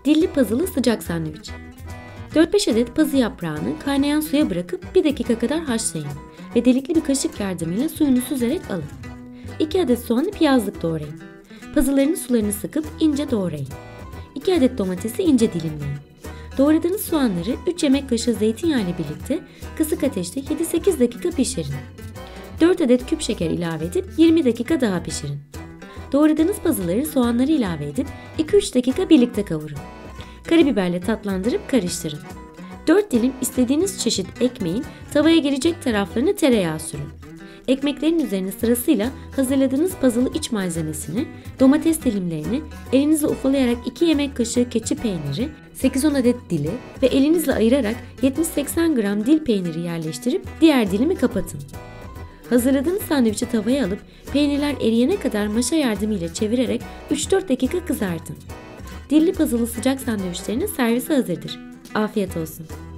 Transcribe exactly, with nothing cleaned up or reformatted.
Dilli pazılı sıcak sandviç. dört beş adet pazı yaprağını kaynayan suya bırakıp bir dakika kadar haşlayın ve delikli bir kaşık yardımıyla suyunu süzerek alın. iki adet soğanı piyazlık doğrayın. Pazıların sularını sıkıp ince doğrayın. iki adet domatesi ince dilimleyin. Doğradığınız soğanları üç yemek kaşığı zeytinyağı ile birlikte kısık ateşte yedi sekiz dakika pişirin. dört adet küp şeker ilave edip yirmi dakika daha pişirin. Doğradığınız pazıları soğanları ilave edip iki üç dakika birlikte kavurun. Karabiberle tatlandırıp karıştırın. dört dilim istediğiniz çeşit ekmeğin tavaya gelecek taraflarını tereyağı sürün. Ekmeklerin üzerine sırasıyla hazırladığınız pazılı iç malzemesini, domates dilimlerini, elinizle ufalayarak iki yemek kaşığı keçi peyniri, sekiz on adet dili ve elinizle ayırarak yetmiş seksen gram dil peyniri yerleştirip diğer dilimi kapatın. Hazırladığınız sandviçi tavaya alıp peynirler eriyene kadar maşa yardımıyla çevirerek üç dört dakika kızartın. Dilli pazılı sıcak sandviçlerinin servisi hazırdır. Afiyet olsun.